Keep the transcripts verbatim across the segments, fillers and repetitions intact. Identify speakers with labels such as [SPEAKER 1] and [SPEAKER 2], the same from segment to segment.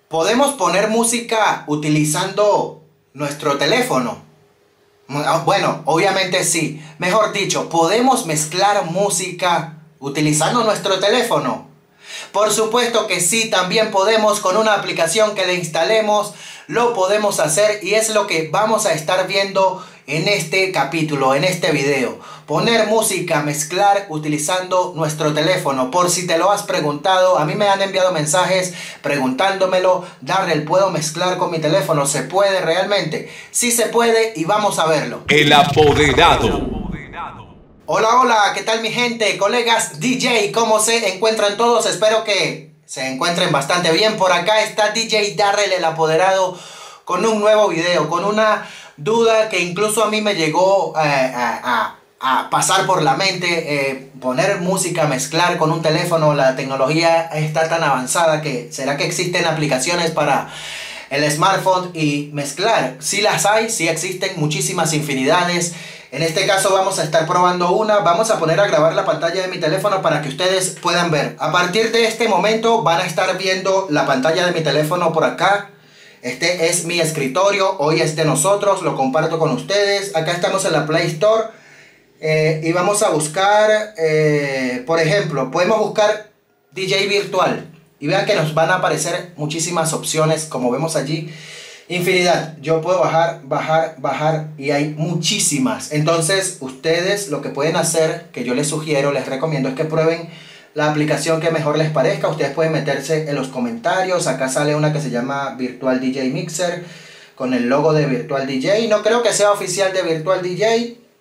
[SPEAKER 1] ¿Podemos poner música utilizando nuestro teléfono? Bueno, obviamente sí. Mejor dicho, ¿podemos mezclar música utilizando nuestro teléfono? Por supuesto que sí, también podemos con una aplicación que le instalemos, lo podemos hacer y es lo que vamos a estar viendo en este capítulo, en este video. Poner música, mezclar utilizando nuestro teléfono. Por si te lo has preguntado, a mí me han enviado mensajes preguntándomelo. Darrell, ¿puedo mezclar con mi teléfono? ¿Se puede realmente? Sí se puede y vamos a verlo.
[SPEAKER 2] El apoderado.
[SPEAKER 1] Hola, hola, ¿qué tal mi gente? Colegas D J, ¿cómo se encuentran todos? Espero que se encuentren bastante bien. Por acá está D J Darrell, el apoderado, con un nuevo video, con una duda que incluso a mí me llegó eh, a, a, a pasar por la mente. eh, poner música, mezclar con un teléfono, la tecnología está tan avanzada que ¿será que existen aplicaciones para el smartphone y mezclar? Sí las hay, sí existen muchísimas infinidades. En este caso vamos a estar probando una. Vamos a poner a grabar la pantalla de mi teléfono para que ustedes puedan ver. A partir de este momento van a estar viendo la pantalla de mi teléfono por acá. Este es mi escritorio, hoy es de nosotros, lo comparto con ustedes. Acá estamos en la Play Store eh, y vamos a buscar, eh, por ejemplo, podemos buscar D J virtual. Y vean que nos van a aparecer muchísimas opciones, como vemos allí. Infinidad, yo puedo bajar, bajar, bajar y hay muchísimas. Entonces ustedes lo que pueden hacer, que yo les sugiero, les recomiendo, es que prueben la aplicación que mejor les parezca. Ustedes pueden meterse en los comentarios. Acá sale una que se llama Virtual D J Mixer con el logo de Virtual D J. No creo que sea oficial de Virtual D J,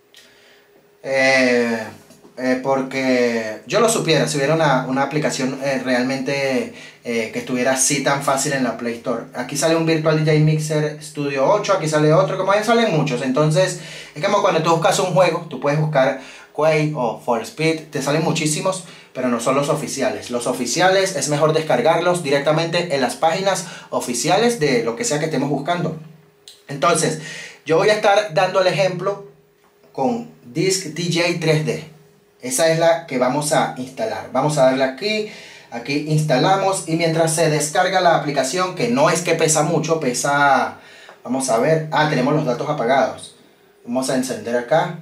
[SPEAKER 1] eh, eh, porque yo lo supiera si hubiera una, una aplicación eh, realmente eh, que estuviera así tan fácil en la Play Store. Aquí sale un Virtual D J Mixer Studio ocho, aquí sale otro, como ahí salen muchos. Entonces es como cuando tú buscas un juego, tú puedes buscar Quake o For Speed, te salen muchísimos, pero no son los oficiales. Los oficiales es mejor descargarlos directamente en las páginas oficiales de lo que sea que estemos buscando. Entonces yo voy a estar dando el ejemplo con Disk D J tres D. Esa es la que vamos a instalar. Vamos a darle aquí, aquí instalamos y mientras se descarga la aplicación, que no es que pesa mucho, pesa, vamos a ver, ah, tenemos los datos apagados. Vamos a encender acá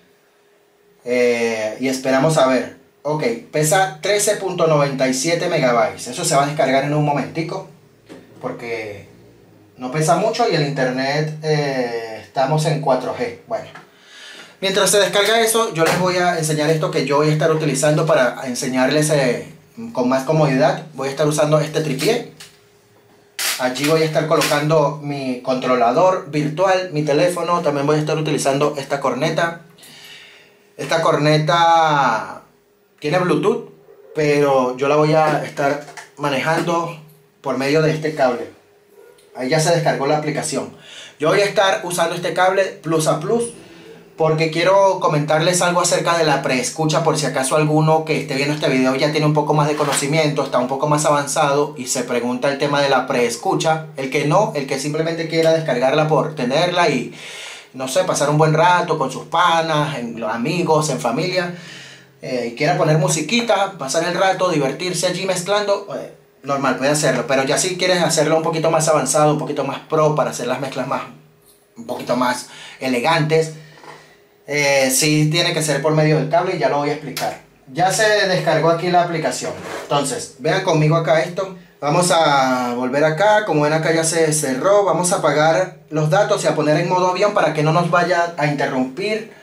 [SPEAKER 1] eh, y esperamos a ver. Ok, pesa trece punto noventa y siete megabytes. Eso se va a descargar en un momentico porque no pesa mucho y el internet eh, estamos en cuatro G. Bueno. Mientras se descarga eso, yo les voy a enseñar esto que yo voy a estar utilizando para enseñarles eh, con más comodidad. Voy a estar usando este tripié. Allí voy a estar colocando mi controlador virtual, mi teléfono. También voy a estar utilizando esta corneta. Esta corneta tiene Bluetooth, pero yo la voy a estar manejando por medio de este cable. Ahí ya se descargó la aplicación. Yo voy a estar usando este cable plus a plus, porque quiero comentarles algo acerca de la preescucha, por si acaso alguno que esté viendo este video ya tiene un poco más de conocimiento, está un poco más avanzado y se pregunta el tema de la preescucha. El que no, el que simplemente quiera descargarla por tenerla y, no sé, pasar un buen rato con sus panas, en, los amigos, en familia, eh, y quiera poner musiquita, pasar el rato, divertirse allí mezclando, eh, normal, puede hacerlo. Pero ya si quieres hacerlo un poquito más avanzado, un poquito más pro, para hacer las mezclas más, un poquito más elegantes, Eh, sí tiene que ser por medio del cable y ya lo voy a explicar. Ya se descargó aquí la aplicación. Entonces, vean conmigo acá esto. Vamos a volver acá. Como ven acá ya se cerró. Vamos a apagar los datos y a poner en modo avión para que no nos vaya a interrumpir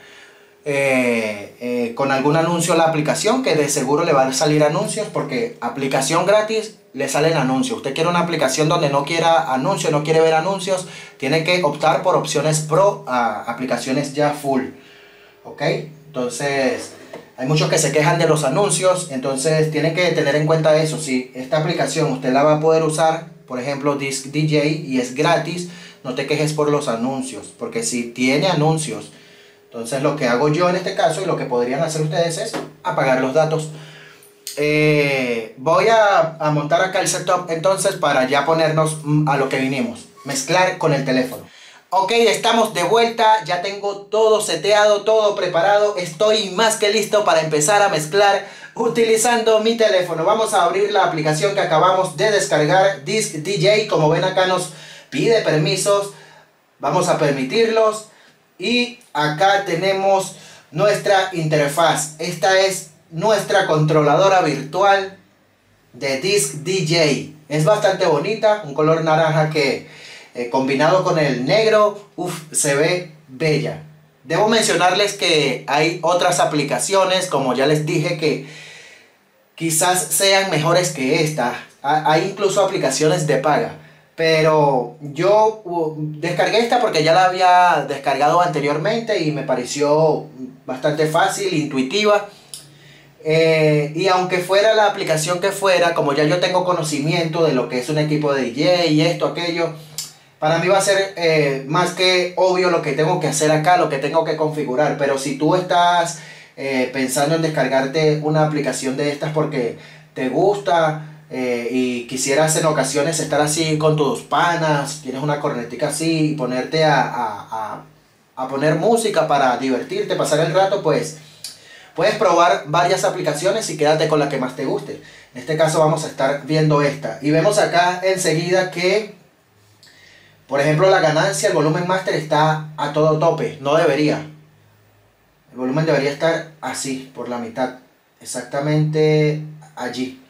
[SPEAKER 1] eh, eh, con algún anuncio la aplicación, que de seguro le van a salir anuncios, porque aplicación gratis le salen anuncios. Usted quiere una aplicación donde no quiera anuncios, no quiere ver anuncios, tiene que optar por opciones pro a aplicaciones ya full. Ok, entonces hay muchos que se quejan de los anuncios, entonces tienen que tener en cuenta eso. Si esta aplicación usted la va a poder usar, por ejemplo Disk D J, y es gratis, no te quejes por los anuncios, porque si tiene anuncios, entonces lo que hago yo en este caso y lo que podrían hacer ustedes es apagar los datos. Eh, voy a, a montar acá el setup entonces para ya ponernos a lo que vinimos, mezclar con el teléfono. Ok, estamos de vuelta, ya tengo todo seteado, todo preparado, estoy más que listo para empezar a mezclar utilizando mi teléfono. Vamos a abrir la aplicación que acabamos de descargar, Disc D J. Como ven, acá nos pide permisos. Vamos a permitirlos. Y acá tenemos nuestra interfaz. Esta es nuestra controladora virtual de Disc D J. Es bastante bonita, un color naranja que eh, combinado con el negro, uf, se ve bella. Debo mencionarles que hay otras aplicaciones, como ya les dije, que quizás sean mejores que esta. Hay incluso aplicaciones de paga. Pero yo uh, descargué esta porque ya la había descargado anteriormente y me pareció bastante fácil, intuitiva. Eh, y aunque fuera la aplicación que fuera, como ya yo tengo conocimiento de lo que es un equipo de D J y esto, aquello, para mí va a ser eh, más que obvio lo que tengo que hacer acá, lo que tengo que configurar. Pero si tú estás eh, pensando en descargarte una aplicación de estas porque te gusta eh, y quisieras en ocasiones estar así con tus panas, tienes una cornetica así y ponerte a, a, a, a poner música para divertirte, pasar el rato, pues puedes probar varias aplicaciones y quédate con la que más te guste. En este caso vamos a estar viendo esta. Y vemos acá enseguida que, por ejemplo, la ganancia, el volumen master está a todo tope. No debería. El volumen debería estar así, por la mitad. Exactamente allí.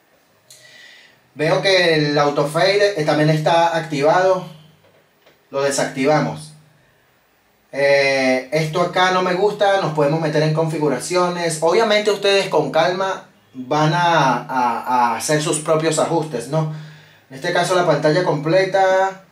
[SPEAKER 1] Veo que el autofade también está activado. Lo desactivamos. Eh, esto acá no me gusta, nos podemos meter en configuraciones. Obviamente ustedes con calma van a, a, a hacer sus propios ajustes, ¿no? En este caso la pantalla completa,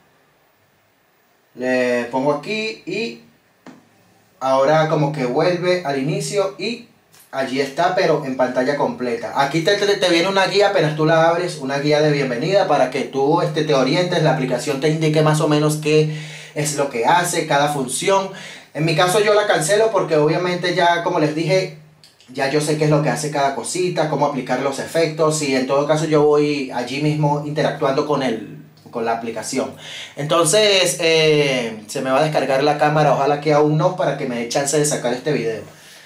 [SPEAKER 1] le pongo aquí y ahora como que vuelve al inicio y allí está, pero en pantalla completa. Aquí te, te, te viene una guía, apenas tú la abres, una guía de bienvenida para que tú este, te orientes, la aplicación te indique más o menos qué es lo que hace cada función. En mi caso yo la cancelo porque obviamente ya, como les dije, ya yo sé qué es lo que hace cada cosita, cómo aplicar los efectos, y en todo caso yo voy allí mismo interactuando con el, con la aplicación. Entonces eh, se me va a descargar la cámara, ojalá que aún no, para que me dé chance de sacar este video.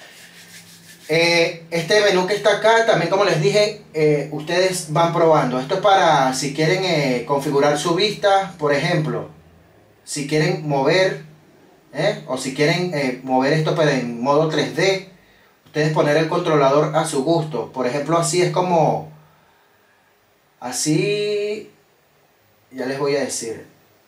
[SPEAKER 1] Eh, este menú que está acá, también como les dije, eh, ustedes van probando. Esto es para si quieren eh, configurar su vista, por ejemplo. Si quieren mover, ¿eh? o si quieren eh, mover esto pero en modo tres D, ustedes poner el controlador a su gusto. Por ejemplo, así es como, así, ya les voy a decir,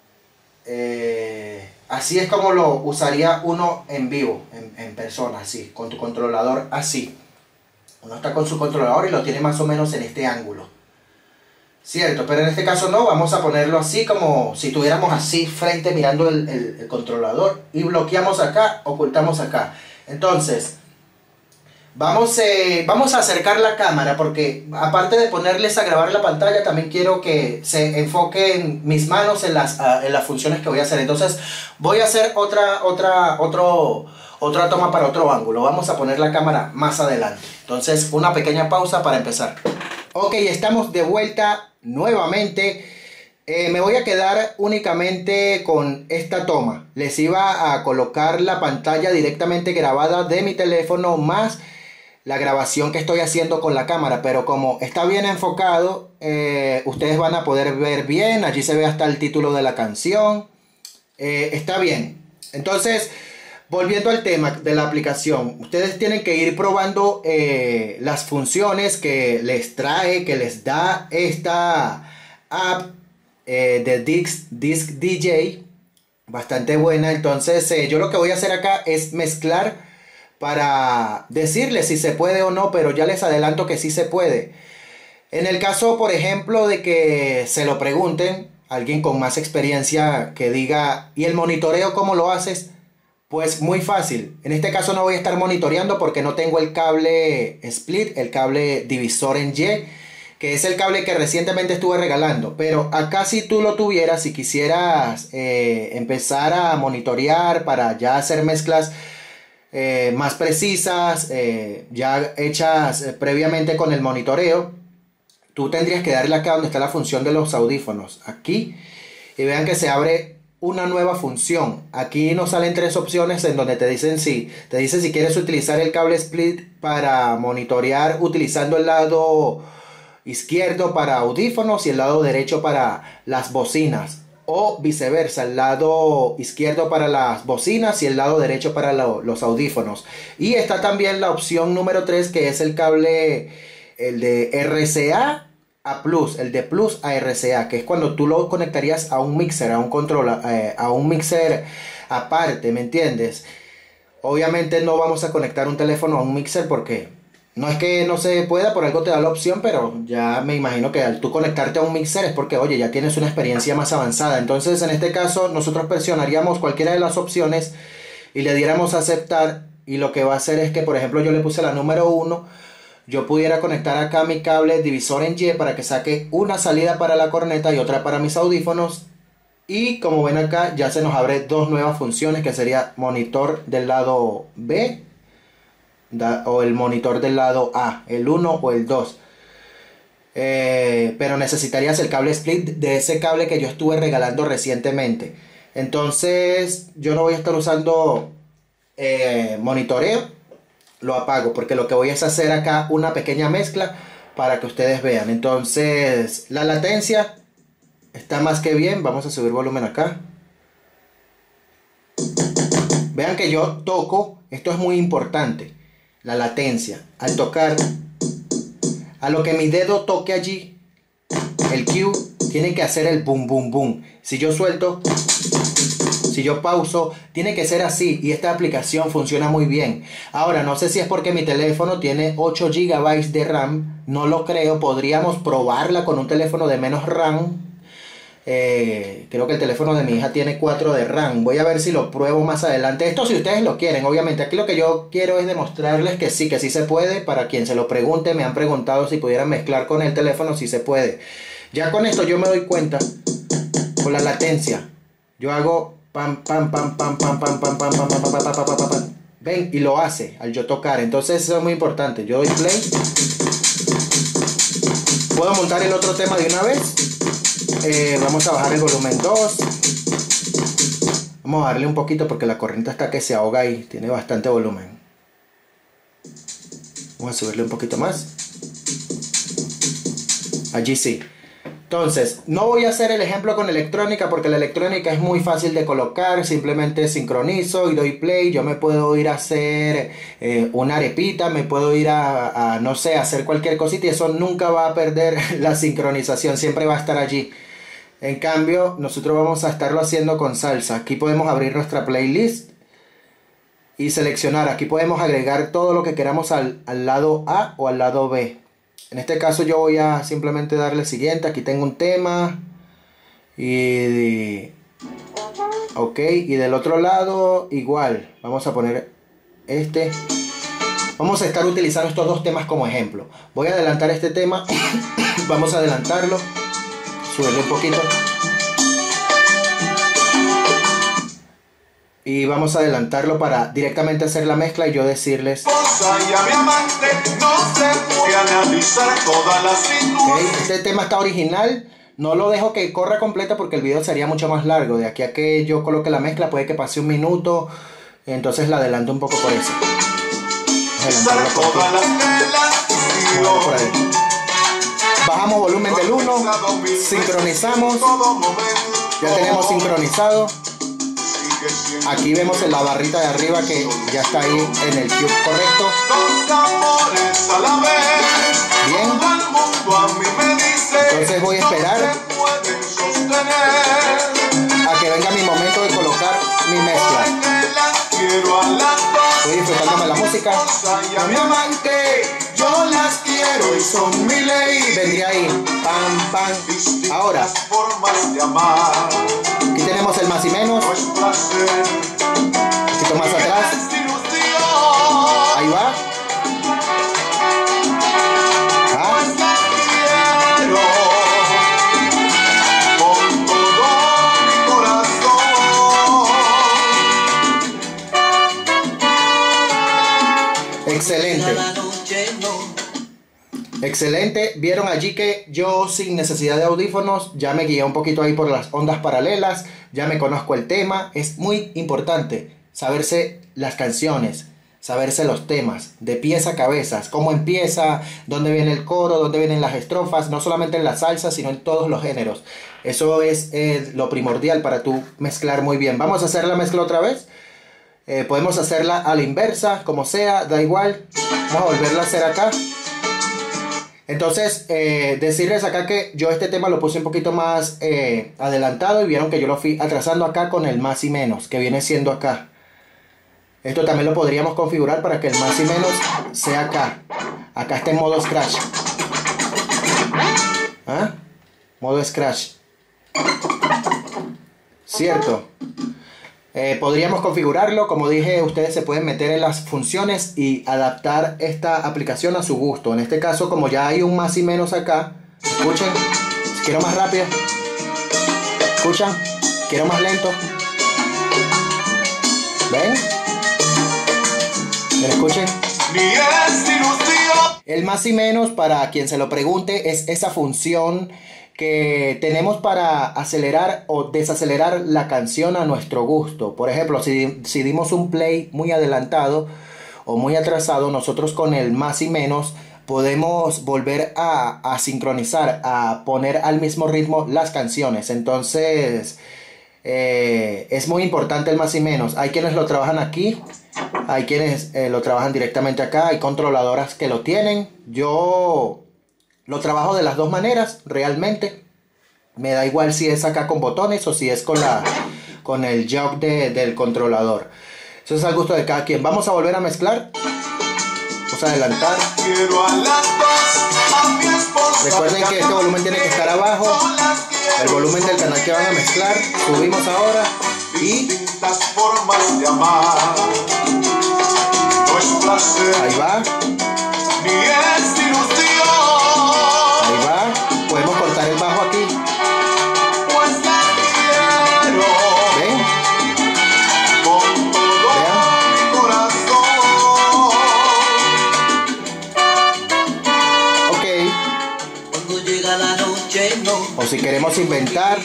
[SPEAKER 1] eh, así es como lo usaría uno en vivo, en, en persona, así, con tu controlador así. Uno está con su controlador y lo tiene más o menos en este ángulo. Cierto, pero en este caso no, vamos a ponerlo así como si tuviéramos así frente mirando el, el, el controlador y bloqueamos acá, ocultamos acá. Entonces, vamos, eh, vamos a acercar la cámara porque aparte de ponerles a grabar la pantalla, también quiero que se enfoquen mis manos en las, uh, en las funciones que voy a hacer. Entonces, voy a hacer otra, otra, otro, otra toma para otro ángulo. Vamos a poner la cámara más adelante. Entonces, una pequeña pausa para empezar. Ok, estamos de vuelta nuevamente. Eh, me voy a quedar únicamente con esta toma. Les iba a colocar la pantalla directamente grabada de mi teléfono más la grabación que estoy haciendo con la cámara, pero como está bien enfocado, eh, ustedes van a poder ver bien. Allí se ve hasta el título de la canción. Eh, está bien. Entonces, volviendo al tema de la aplicación, ustedes tienen que ir probando eh, las funciones que les trae, que les da esta app eh, de Disc, Disc D J, bastante buena. Entonces eh, yo lo que voy a hacer acá es mezclar para decirles si se puede o no, pero ya les adelanto que sí se puede. En el caso, por ejemplo, de que se lo pregunten, alguien con más experiencia que diga, ¿y el monitoreo cómo lo haces? Pues muy fácil. En este caso no voy a estar monitoreando porque no tengo el cable split, el cable divisor en Y, que es el cable que recientemente estuve regalando. Pero acá si tú lo tuvieras, si quisieras eh, empezar a monitorear para ya hacer mezclas eh, más precisas, eh, ya hechas eh, previamente con el monitoreo, tú tendrías que darle acá donde está la función de los audífonos, aquí, y vean que se abre una nueva función. Aquí nos salen tres opciones en donde te dicen si, te dice si quieres utilizar el cable split para monitorear utilizando el lado izquierdo para audífonos y el lado derecho para las bocinas, o viceversa, el lado izquierdo para las bocinas y el lado derecho para lo, los audífonos. Y está también la opción número tres, que es el cable, el de R C A a Plus, el de Plus a R C A, que es cuando tú lo conectarías a un mixer, a un control, eh, a un mixer aparte, ¿me entiendes? Obviamente no vamos a conectar un teléfono a un mixer porque no es que no se pueda, por algo te da la opción, pero ya me imagino que al tú conectarte a un mixer es porque, oye, ya tienes una experiencia más avanzada. Entonces, en este caso, nosotros presionaríamos cualquiera de las opciones y le diéramos a aceptar. Y lo que va a hacer es que, por ejemplo, yo le puse la número uno. Yo pudiera conectar acá mi cable divisor en Y para que saque una salida para la corneta y otra para mis audífonos. Y como ven acá, ya se nos abre dos nuevas funciones, que sería monitor del lado B o el monitor del lado A, el uno o el dos. Eh, pero necesitarías el cable split de ese cable que yo estuve regalando recientemente. Entonces yo no voy a estar usando eh, monitoreo. Lo apago porque lo que voy a hacer acá una pequeña mezcla para que ustedes vean. Entonces la latencia está más que bien. Vamos a subir volumen acá. Vean que yo toco, esto es muy importante, la latencia. Al tocar, a lo que mi dedo toque allí, el cue tiene que hacer el boom boom boom. Si yo suelto, si yo pauso, tiene que ser así, y esta aplicación funciona muy bien. Ahora, no sé si es porque mi teléfono tiene ocho gigabytes de RAM, no lo creo. Podríamos probarla con un teléfono de menos RAM. Eh, creo que el teléfono de mi hija tiene cuatro de RAM. Voy a ver si lo pruebo más adelante. Esto si ustedes lo quieren, obviamente. Aquí lo que yo quiero es demostrarles que sí, que sí se puede. Para quien se lo pregunte, me han preguntado si pudieran mezclar con el teléfono, si se puede. Ya con esto yo me doy cuenta, con la latencia, yo hago pam pam pam pam pam pam pam pam pam pam pam pam pam pam pam. Ven, y lo hace al yo tocar. Entonces eso es muy importante. Yo doy play. Puedo montar el otro tema de una vez. Eh, vamos a bajar el volumen dos. Vamos a darle un poquito porque la corriente está que se ahoga y tiene bastante volumen. Vamos a subirle un poquito más. Allí sí. Entonces, no voy a hacer el ejemplo con electrónica porque la electrónica es muy fácil de colocar. Simplemente sincronizo y doy play. Yo me puedo ir a hacer eh, una arepita, me puedo ir a, a, no sé, a hacer cualquier cosita y eso nunca va a perder la sincronización, siempre va a estar allí. En cambio, nosotros vamos a estarlo haciendo con salsa. Aquí podemos abrir nuestra playlist y seleccionar. Aquí podemos agregar todo lo que queramos al, al lado A o al lado B. En este caso yo voy a simplemente darle siguiente. Aquí tengo un tema. Y... ok, y del otro lado igual. Vamos a poner este. Vamos a estar utilizando estos dos temas como ejemplo. Voy a adelantar este tema. Vamos a adelantarlo. Subirle un poquito. Y vamos a adelantarlo para directamente hacer la mezcla y yo decirles. Okay, este tema está original. No lo dejo que corra completa porque el video sería mucho más largo. De aquí a que yo coloque la mezcla puede que pase un minuto. Entonces la adelanto un poco por eso. Por, por ahí. Bajamos volumen del uno, sincronizamos, ya tenemos sincronizado. Aquí vemos en la barrita de arriba que ya está ahí en el cue correcto. Bien, entonces voy a esperar a que venga mi momento de colocar mi mezcla. Estoy disfrutándome la música. A mi amante, yo las quiero y son mi ley. Vendría ahí, pam, pam. Ahora, aquí tenemos el más y menos. Un poquito más atrás. Ahí va. Ah. Excelente. Excelente. Vieron allí que yo sin necesidad de audífonos ya me guié un poquito ahí por las ondas paralelas, ya me conozco el tema. Es muy importante saberse las canciones, saberse los temas, de pies a cabeza, cómo empieza, dónde viene el coro, dónde vienen las estrofas, no solamente en la salsa, sino en todos los géneros. Eso es eh, lo primordial para tú mezclar muy bien. Vamos a hacer la mezcla otra vez. Eh, podemos hacerla a la inversa, como sea, da igual. Vamos a volverla a hacer acá. Entonces, eh, decirles acá que yo este tema lo puse un poquito más eh, adelantado y vieron que yo lo fui atrasando acá con el más y menos, que viene siendo acá. Esto también lo podríamos configurar para que el más y menos sea acá. Acá está en modo scratch. ¿Ah? Modo scratch. ¿Cierto? Eh, podríamos configurarlo, como dije, ustedes se pueden meter en las funciones y adaptar esta aplicación a su gusto. En este caso, como ya hay un más y menos acá, escuchen, si quiero más rápido, escuchan, quiero más lento, ven, ¿me escuchen? El más y menos, para quien se lo pregunte, es esa función que tenemos para acelerar o desacelerar la canción a nuestro gusto. Por ejemplo, si, si dimos un play muy adelantado o muy atrasado, nosotros con el más y menos podemos volver a, a sincronizar, a poner al mismo ritmo las canciones. Entonces eh, es muy importante el más y menos. Hay quienes lo trabajan aquí, hay quienes eh, lo trabajan directamente acá, hay controladoras que lo tienen. Yo lo trabajo de las dos maneras, realmente. Me da igual si es acá con botones o si es con, la, con el jog de, del controlador. Eso es al gusto de cada quien. Vamos a volver a mezclar. Vamos a adelantar. Recuerden que este volumen tiene que estar abajo. El volumen del canal que van a mezclar. Subimos ahora. Y ahí va. Ahí va, podemos cortar el bajo aquí. ¿Ven? Ok. O si queremos inventar.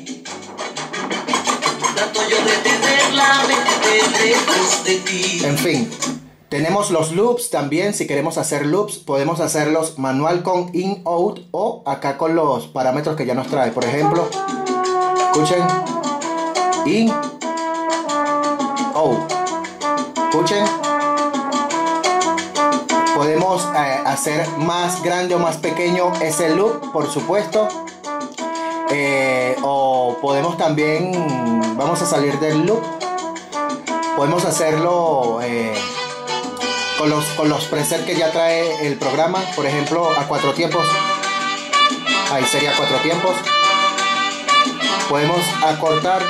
[SPEAKER 1] En fin. Tenemos los loops también. Si queremos hacer loops, podemos hacerlos manual con in, out o acá con los parámetros que ya nos trae. Por ejemplo, escuchen, in, out. Escuchen. Podemos eh, hacer más grande o más pequeño ese loop, por supuesto. Eh, o podemos también, vamos a salir del loop. Podemos hacerlo Eh, Con los, con los presets que ya trae el programa, por ejemplo, a cuatro tiempos. Ahí sería cuatro tiempos. Podemos acortar.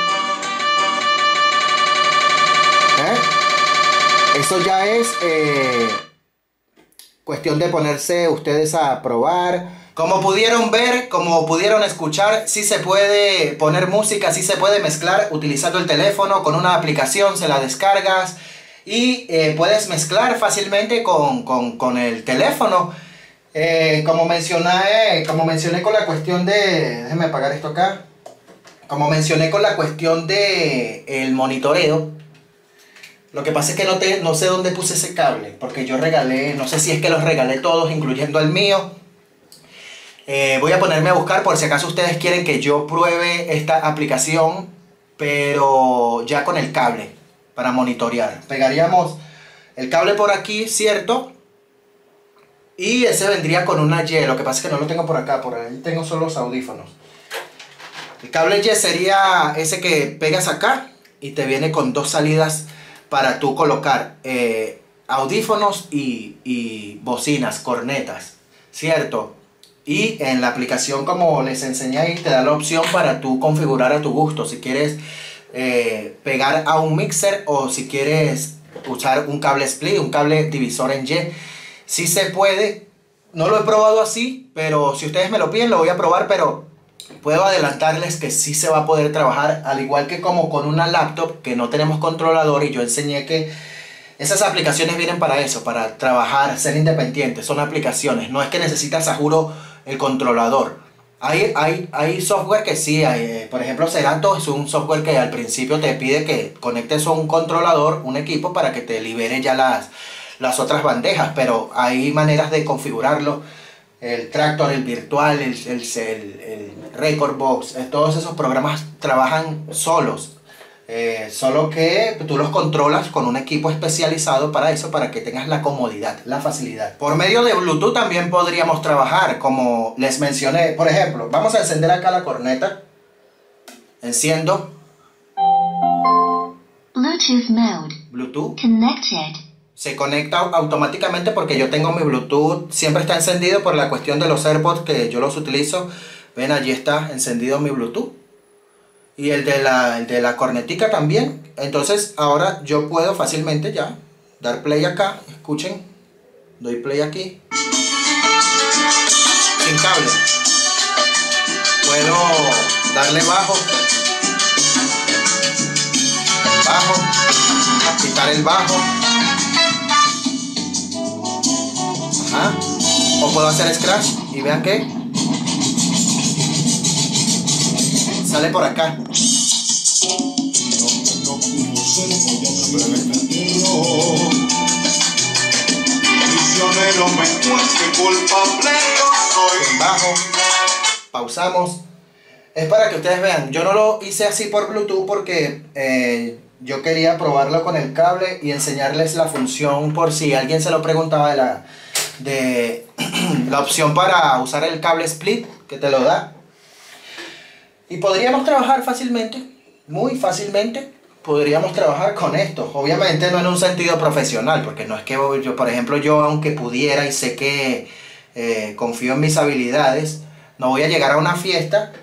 [SPEAKER 1] ¿Eh? Eso ya es eh, cuestión de ponerse ustedes a probar. Como pudieron ver, como pudieron escuchar, sí se puede poner música, sí se puede mezclar utilizando el teléfono con una aplicación, se la descargas. Y eh, puedes mezclar fácilmente con, con, con el teléfono. Eh, como, mencioné, como mencioné con la cuestión de... Déjenme apagar esto acá. Como mencioné con la cuestión de el monitoreo. Lo que pasa es que no, te, no sé dónde puse ese cable. Porque yo regalé, no sé si es que los regalé todos, incluyendo el mío. Eh, voy a ponerme a buscar por si acaso ustedes quieren que yo pruebe esta aplicación. Pero ya con el cable. Para monitorear. Pegaríamos el cable por aquí, ¿cierto? Y ese vendría con una Y. Lo que pasa es que no lo tengo por acá. Por ahí tengo solo los audífonos. El cable Y sería ese que pegas acá. Y te viene con dos salidas para tú colocar eh, audífonos y, y bocinas, cornetas, ¿cierto? Y en la aplicación, como les enseñé ahí, te da la opción para tú configurar a tu gusto. Si quieres Eh, pegar a un mixer o si quieres usar un cable split, un cable divisor en Y, sí se puede. No lo he probado así, pero si ustedes me lo piden lo voy a probar, pero puedo adelantarles que sí se va a poder trabajar, al igual que como con una laptop que no tenemos controlador. Y yo enseñé que Esas aplicaciones vienen para eso, para trabajar, ser independientes, son aplicaciones, no es que necesitas a juro el controlador. Hay, hay, hay software que sí, hay, por ejemplo Serato es un software que al principio te pide que conectes a un controlador, un equipo, para que te libere ya las, las otras bandejas, pero hay maneras de configurarlo. El Tractor, el virtual, el, el, el, el Rekordbox, todos esos programas trabajan solos. Eh, solo que tú los controlas con un equipo especializado para eso, para que tengas la comodidad, la facilidad. Por medio de Bluetooth también podríamos trabajar, como les mencioné. Por ejemplo, vamos a encender acá la corneta. Enciendo.
[SPEAKER 3] Bluetooth mode.
[SPEAKER 1] Bluetooth.
[SPEAKER 3] Connected.
[SPEAKER 1] Se conecta automáticamente porque yo tengo mi Bluetooth. Siempre está encendido por la cuestión de los AirPods, que yo los utilizo. Ven, allí está encendido mi Bluetooth. Y el de la, el de la cornetica también. Entonces ahora yo puedo fácilmente ya dar play acá. Escuchen. Doy play aquí. Sin cable. Puedo darle bajo. Bajo. Quitar el bajo. Ajá. O puedo hacer scratch. Y vean que sale por acá. Bajo. Pausamos. Es para que ustedes vean. Yo no lo hice así por Bluetooth porque eh, yo quería probarlo con el cable y enseñarles la función, por si alguien se lo preguntaba, de la, de la opción para usar el cable split que te lo da. Y podríamos trabajar fácilmente, muy fácilmente, podríamos trabajar con esto. Obviamente no en un sentido profesional, porque no es que yo, por ejemplo, yo aunque pudiera y sé que eh, confío en mis habilidades, no voy a llegar a una fiesta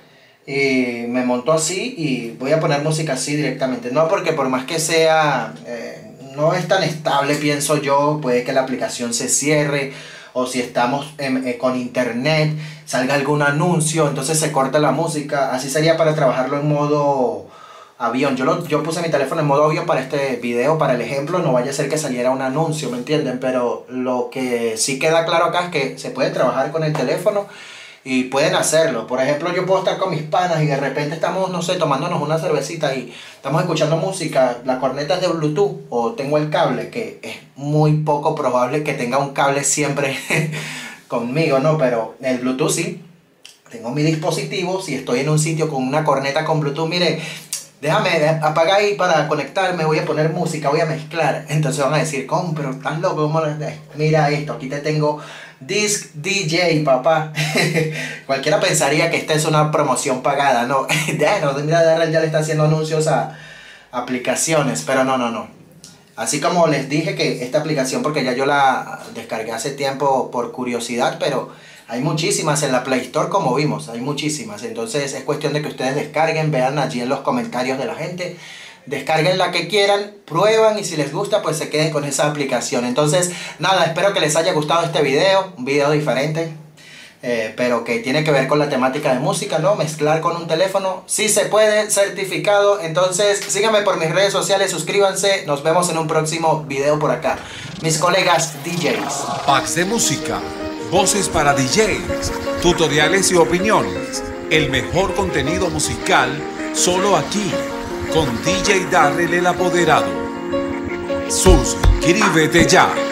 [SPEAKER 1] y me monto así y voy a poner música así directamente. No, porque por más que sea, eh, no es tan estable, pienso yo, puede que la aplicación se cierre, o si estamos en, eh, con internet, salga algún anuncio, entonces se corta la música. Así sería para trabajarlo en modo avión. Yo, lo, yo puse mi teléfono en modo avión para este video, para el ejemplo. No vaya a ser que saliera un anuncio, ¿me entienden? Pero lo que sí queda claro acá es que se puede trabajar con el teléfono y pueden hacerlo. Por ejemplo, yo puedo estar con mis panas y de repente estamos, no sé, tomándonos una cervecita y estamos escuchando música, la corneta es de Bluetooth o tengo el cable, que es muy poco probable que tenga un cable siempre conmigo, ¿no? Pero el Bluetooth sí. Tengo mi dispositivo, si estoy en un sitio con una corneta con Bluetooth, mire, déjame apagar ahí para conectarme, voy a poner música, voy a mezclar. Entonces van a decir, ¿cómo? Pero estás loco, ¿cómo? Mira esto, aquí te tengo Disc D J, papá. Cualquiera pensaría que esta es una promoción pagada, ¿no? no mira, Darrell ya le está haciendo anuncios a aplicaciones, pero no, no, no. Así como les dije que esta aplicación, porque ya yo la descargué hace tiempo por curiosidad, pero hay muchísimas en la Play Store, como vimos, hay muchísimas. Entonces es cuestión de que ustedes descarguen, vean allí en los comentarios de la gente, descarguen la que quieran, prueban y si les gusta pues se queden con esa aplicación. Entonces nada, espero que les haya gustado este video, un video diferente, eh, pero que tiene que ver con la temática de música, ¿no? Mezclar con un teléfono, sí se puede, certificado. Entonces síganme por mis redes sociales, suscríbanse, nos vemos en un próximo video por acá. Mis colegas D Js.
[SPEAKER 2] Packs de música, voces para D Js, tutoriales y opiniones, el mejor contenido musical solo aquí, con D J Darrell el Apoderado. Suscríbete ya.